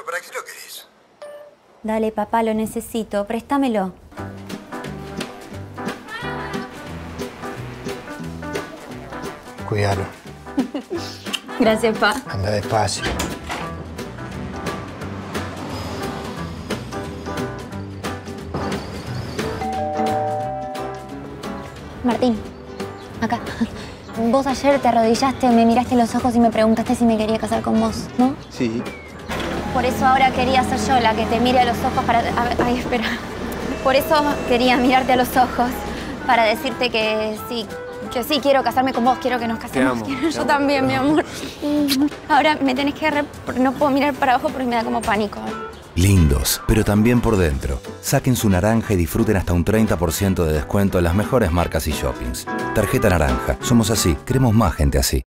¿para qué lo querés? Dale, papá, lo necesito. Préstamelo. Cuídalo. Gracias, pa. Anda despacio. Martín, acá. Vos ayer te arrodillaste, me miraste en los ojos y me preguntaste si me quería casar con vos, ¿no? Sí. Por eso ahora quería ser yo la que te mire a los ojos para... Ay, espera. Por eso quería mirarte a los ojos para decirte que sí quiero casarme con vos, quiero que nos casemos. Te amo. Yo también, mi amor. Ahora me tenés que agarrar porque no puedo mirar para abajo porque me da como pánico. Lindos, pero también por dentro. Saquen su naranja y disfruten hasta un 30% de descuento en las mejores marcas y shoppings. Tarjeta Naranja. Somos así. Queremos más gente así.